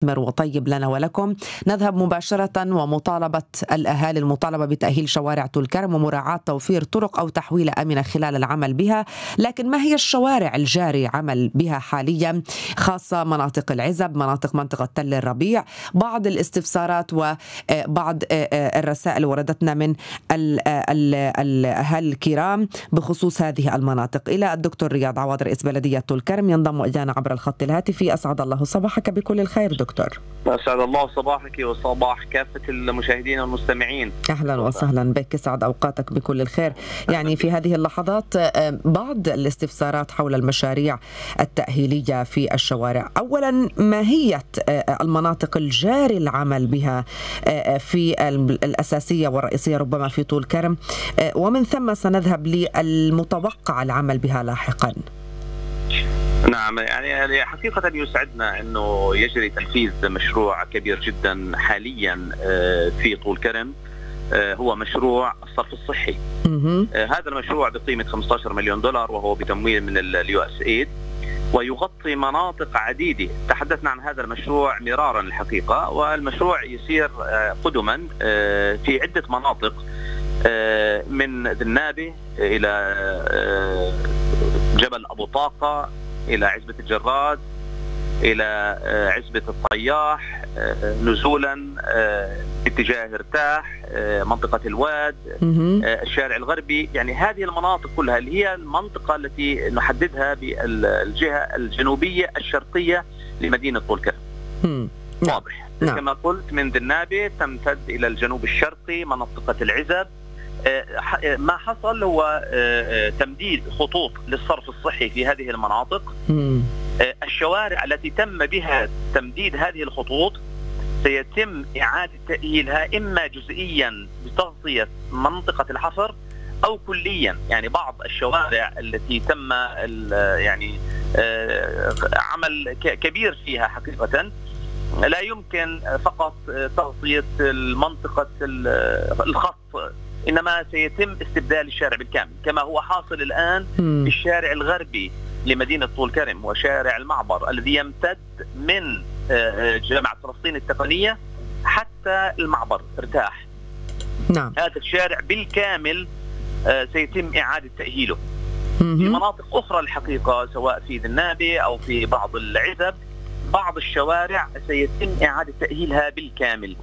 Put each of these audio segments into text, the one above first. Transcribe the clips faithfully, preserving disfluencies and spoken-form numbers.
مثمر وطيب لنا ولكم. نذهب مباشرة ومطالبة الأهالي المطالبة بتأهيل شوارع طول كرم ومراعاة توفير طرق أو تحويلة آمنة خلال العمل بها. لكن ما هي الشوارع الجاري عمل بها حاليا، خاصة مناطق العزب، مناطق منطقة تل الربيع؟ بعض الاستفسارات وبعض الرسائل وردتنا من الأهالي الكرام بخصوص هذه المناطق. إلى الدكتور رياض عواض رئيس بلدية طول كرم ينضم إلينا عبر الخط الهاتفي. أسعد الله صباحك بكل الخير دكتور. أسعد الله صباحك وصباح كافة المشاهدين والمستمعين. أهلا وسهلا بك، يسعد أوقاتك بكل الخير. يعني في هذه اللحظات بعض الاستفسارات حول المشاريع التأهيلية في الشوارع. أولا، ماهية المناطق الجاري العمل بها في الأساسية والرئيسية ربما في طول كرم، ومن ثم سنذهب للمتوقع العمل بها لاحقا؟ نعم، يعني حقيقة يسعدنا أنه يجري تنفيذ مشروع كبير جدا حاليا في طول كرم، هو مشروع الصرف الصحي. هذا المشروع بقيمة خمسة عشر مليون دولار وهو بتمويل من اليو اس ايد، ويغطي مناطق عديدة. تحدثنا عن هذا المشروع مرارا الحقيقة، والمشروع يسير قدما في عدة مناطق من ذنابه إلى جبل أبو طاقة إلى عزبة الجراد إلى عزبة الطياح، نزولا باتجاه ارتاح، منطقة الواد، الشارع الغربي. يعني هذه المناطق كلها اللي هي المنطقة التي نحددها بالجهة الجنوبية الشرقية لمدينة طول كرم. واضح. نعم. كما قلت من ذنابه تمتد إلى الجنوب الشرقي منطقة العزب. ما حصل هو تمديد خطوط للصرف الصحي في هذه المناطق. الشوارع التي تم بها تمديد هذه الخطوط سيتم إعادة تأهيلها إما جزئيا بتغطية منطقة الحفر أو كليا. يعني بعض الشوارع التي تم يعني عمل كبير فيها حقيقة لا يمكن فقط تغطية المنطقة الخط، إنما سيتم استبدال الشارع بالكامل كما هو حاصل الآن في الشارع الغربي لمدينة طول كرم وشارع المعبر الذي يمتد من جامعة فلسطين التقنية حتى المعبر ارتاح. نعم. هذا الشارع بالكامل سيتم إعادة تأهيله. في مناطق أخرى الحقيقة سواء في ذنابه أو في بعض العزب بعض الشوارع سيتم إعادة تأهيلها بالكامل.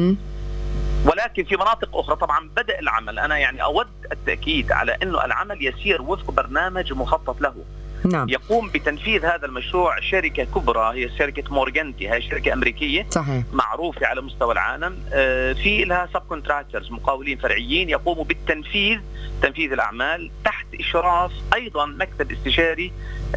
ولكن في مناطق أخرى طبعا بدأ العمل. أنا يعني أود التأكيد على أنه العمل يسير وفق برنامج مخطط له. نعم. يقوم بتنفيذ هذا المشروع شركة كبرى هي شركة مورغانتي، هي شركة أمريكية. صحيح. معروفة على مستوى العالم، في لها سب كونتراكترز مقاولين فرعيين يقوموا بالتنفيذ تنفيذ الأعمال تحت إشراف أيضا مكتب استشاري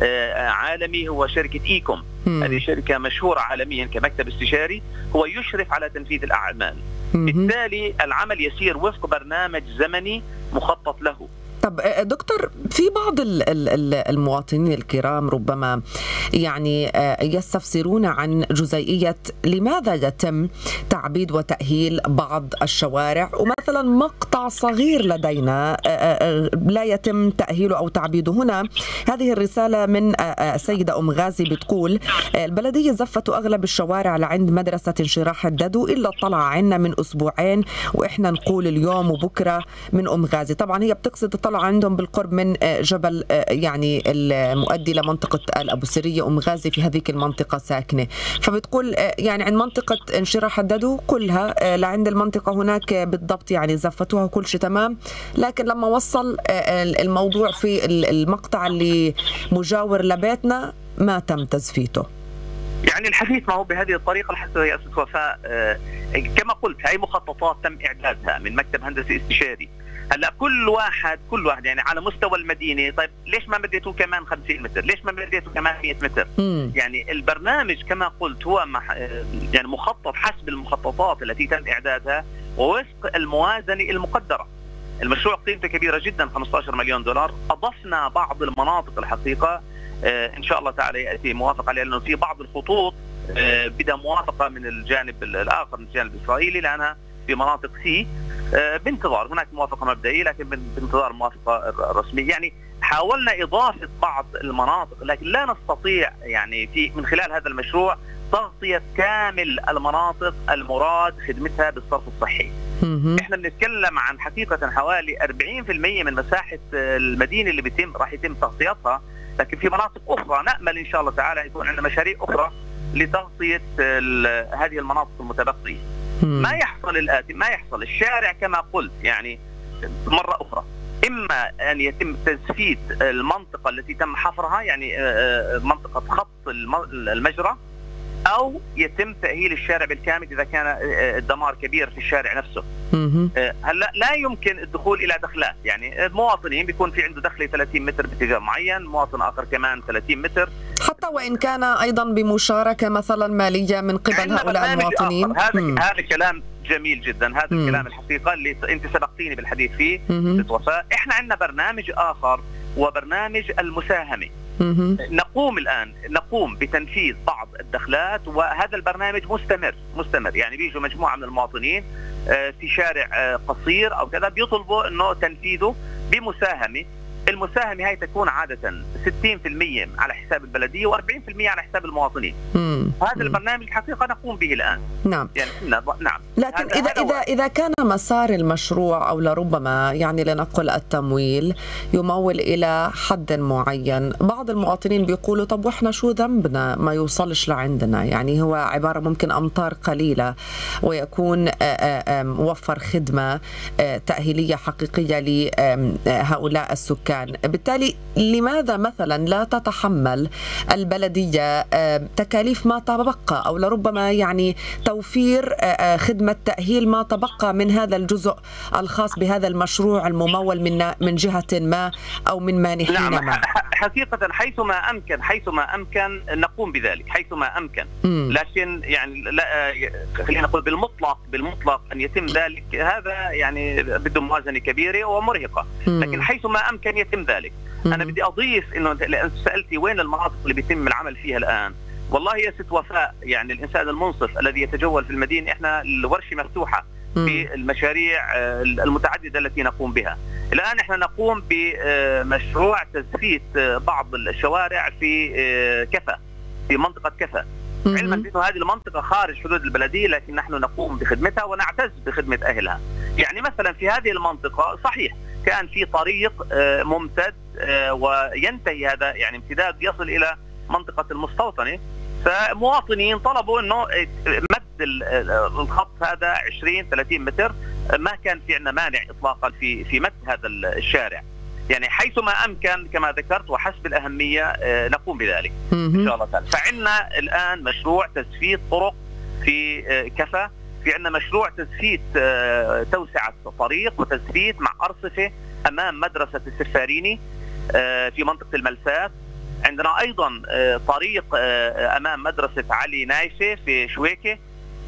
عالمي هو شركة إيكوم. هذه شركة مشهورة عالميا كمكتب استشاري، هو يشرف على تنفيذ الأعمال. بالتالي العمل يسير وفق برنامج زمني مخطط له. طب دكتور، في بعض المواطنين الكرام ربما يعني يستفسرون عن جزئية لماذا يتم تعبيد وتأهيل بعض الشوارع ومثلا مقطع صغير لدينا لا يتم تأهيله أو تعبيده. هنا هذه الرسالة من سيدة أم غازي بتقول البلدية زفت أغلب الشوارع لعند مدرسة انشراح الددو إلا طلع عنا من أسبوعين وإحنا نقول اليوم وبكرة من أم غازي. طبعا هي بتقصد طلع عندهم بالقرب من جبل يعني المؤدي لمنطقة الأبو سرية. أم غازي في هذيك المنطقة ساكنة، فبتقول يعني عند منطقة انشراح الددو كلها لعند المنطقة هناك بالضبط يعني زفتوها كل شيء تمام، لكن لما وصل الموضوع في المقطع اللي مجاور لبيتنا ما تم تزفيته. يعني الحديث ما هو بهذه الطريقة الحسنة يا أستاذ وفاء. كما قلت هاي مخططات تم إعدادها من مكتب هندسي استشاري. هلا كل واحد كل واحد يعني على مستوى المدينه، طيب ليش ما بديتوه كمان خمسين متر؟ ليش ما بديتوه كمان مئة متر؟ مم. يعني البرنامج كما قلت هو مح... يعني مخطط حسب المخططات التي تم اعدادها ووفق الموازنه المقدره. المشروع قيمته كبيره جدا خمسة عشر مليون دولار. اضفنا بعض المناطق الحقيقه آه ان شاء الله تعالى ياتي موافقه، لانه في بعض الخطوط آه بدا موافقه من الجانب الاخر من الجانب الاسرائيلي لانها في مناطق سي بانتظار هناك موافقة مبدئية لكن بانتظار موافقة رسمية. يعني حاولنا إضافة بعض المناطق لكن لا نستطيع يعني في من خلال هذا المشروع تغطية كامل المناطق المراد خدمتها بالصرف الصحي. احنا بنتكلم عن حقيقة حوالي أربعين بالمئة من مساحة المدينة اللي بيتم راح يتم تغطيتها، لكن في مناطق أخرى نأمل إن شاء الله تعالى يكون عندنا مشاريع أخرى لتغطية هذه المناطق المتبقية. ما يحصل الآتي، ما يحصل الشارع كما قلت يعني مرة أخرى، إما أن يتم تزفيت المنطقة التي تم حفرها يعني منطقة خط المجرى، أو يتم تأهيل الشارع بالكامل إذا كان الدمار كبير في الشارع نفسه. هلا لا يمكن الدخول إلى دخلات، يعني المواطنين بيكون في عنده دخلة ثلاثين متر باتجاه معين، مواطن آخر كمان ثلاثين متر، حتى وإن كان أيضا بمشاركة مثلا مالية من قبل هؤلاء المواطنين. هذا هذا كلام جميل جدا، هذا مم. الكلام الحقيقة اللي أنت سبقتيني بالحديث فيه ست وفاء. إحنا عندنا برنامج آخر وبرنامج المساهمة. مم. نقوم الآن نقوم بتنفيذ بعض الدخلات، وهذا البرنامج مستمر مستمر يعني بيجوا مجموعة من المواطنين في شارع قصير أو كذا بيطلبوا إنه تنفيذه بمساهمة. المساهمة هاي تكون عادة ستين بالمئة على حساب البلدية وأربعين بالمئة على حساب المواطنين. مم. هذا مم. البرنامج الحقيقة نقوم به الآن. نعم. يعني نعم. لكن إذا إذا إذا كان مسار المشروع أو لربما يعني لنقل التمويل يمول إلى حد معين، بعض المواطنين بيقولوا طب وإحنا شو ذنبنا ما يوصلش لعندنا؟ يعني هو عبارة ممكن أمطار قليلة ويكون موفر خدمة تأهيلية حقيقية لهؤلاء السكان. بالتالي لماذا مثلا لا تتحمل البلدية تكاليف ما تبقى، أو لربما يعني توفير خدمة تأهيل ما تبقى من هذا الجزء الخاص بهذا المشروع الممول من من جهة ما أو من مانحين نعم ما؟ حقيقة حيثما أمكن حيثما أمكن نقوم بذلك حيثما أمكن. م. لكن يعني لا خلينا نقول بالمطلق بالمطلق أن يتم ذلك هذا يعني بده موازنة كبيرة ومرهقة. م. لكن حيثما أمكن يتم ذلك. م. أنا بدي أضيف إنه لأن سألتي وين المناطق اللي بيتم العمل فيها الآن. والله يا ست وفاء يعني الإنسان المنصف الذي يتجول في المدينة، إحنا الورشة مفتوحة في المشاريع المتعددة التي نقوم بها. الآن إحنا نقوم بمشروع تزفيت بعض الشوارع في كفا، في منطقة كفا، علما بأنه هذه المنطقة خارج حدود البلدية، لكن نحن نقوم بخدمتها ونعتز بخدمة أهلها. يعني مثلا في هذه المنطقة صحيح كان في طريق ممتد وينتهي هذا يعني امتداد يصل إلى منطقة المستوطنة، فمواطنين طلبوا انه مد الخط هذا عشرين ثلاثين متر، ما كان في عندنا مانع اطلاقا في في مد هذا الشارع. يعني حيثما امكن كما ذكرت وحسب الاهميه نقوم بذلك ان شاء الله تعالى. فعندنا الان مشروع تزفيت طرق في كفا، في عندنا مشروع تزفيت توسعه طريق وتزفيت مع ارصفه امام مدرسه السفاريني في منطقه الملسات. عندنا أيضا طريق أمام مدرسة علي نايفة في شويكة،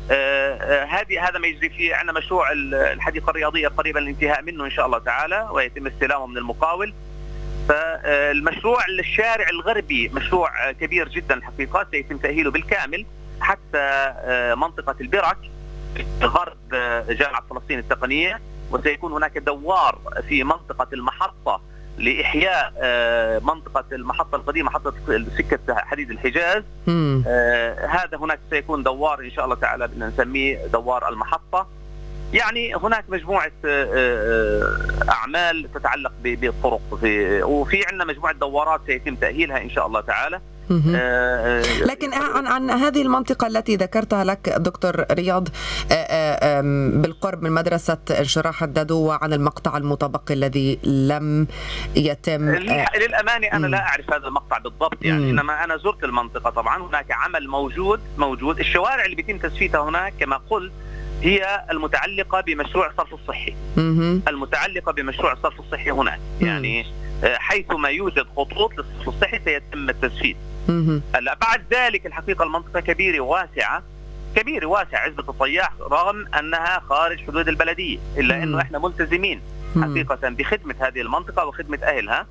هذه هذا ما يجري فيه. عندنا مشروع الحديقة الرياضية قريبا الانتهاء منه إن شاء الله تعالى ويتم استلامه من المقاول. فالمشروع الشارع الغربي مشروع كبير جدا الحقيقة، سيتم تأهيله بالكامل حتى منطقة البرك غرب جامعة فلسطين التقنية، وسيكون هناك دوار في منطقة المحطة لإحياء منطقة المحطة القديمة، محطة سكة حديد الحجاز. آه هذا هناك سيكون دوار إن شاء الله تعالى بدنا نسميه دوار المحطة. يعني هناك مجموعة آه أعمال تتعلق بالطرق، وفي عندنا مجموعة دوارات سيتم تأهيلها إن شاء الله تعالى. آه لكن عن, عن هذه المنطقة التي ذكرتها لك دكتور رياض آه بالقرب من مدرسة انشراح الدادو، وعن المقطع المتبقي الذي لم يتم آه للأمانة أنا لا أعرف هذا المقطع بالضبط يعني، إنما أنا زرت المنطقة طبعا. هناك عمل موجود موجود الشوارع اللي بيتم تسفيتها هناك كما قلت هي المتعلقة بمشروع الصرف الصحي، المتعلقة بمشروع الصرف الصحي هناك. يعني حيثما يوجد خطوط للصرف الصحي سيتم التسفيت. هلا بعد ذلك الحقيقة المنطقة كبيرة واسعة، كبيرة واسعة عزبة الطياح، رغم أنها خارج حدود البلدية، إلا أنه إحنا ملتزمين حقيقة بخدمة هذه المنطقة وخدمة أهلها.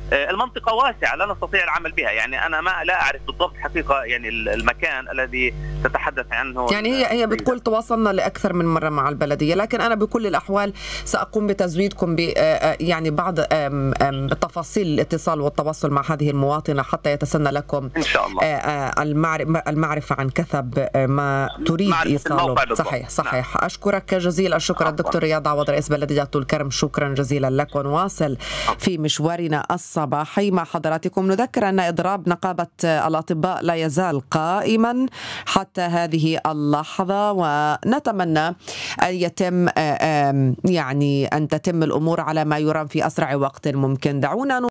المنطقة واسعة لا نستطيع العمل بها، يعني أنا ما لا أعرف بالضبط حقيقة يعني المكان الذي تتحدث عنه. يعني هي هي بتقول تواصلنا لأكثر من مرة مع البلدية، لكن أنا بكل الأحوال سأقوم بتزويدكم ب يعني بعض تفاصيل الاتصال والتواصل مع هذه المواطنة حتى يتسنى لكم إن شاء الله المعرفة عن كثب ما تريد إيصاله. صحيح صحيح. نعم. أشكرك جزيل الشكر الدكتور رياض عوض رئيس بلدية طول كرم، شكرا جزيلا لك. ونواصل في مشوارنا الصباحي مع حضراتكم. نذكر أن إضراب نقابة الأطباء لا يزال قائما حتى هذه اللحظة، ونتمنى أن يتم يعني أن تتم الأمور على ما يرام في أسرع وقت ممكن. دعونا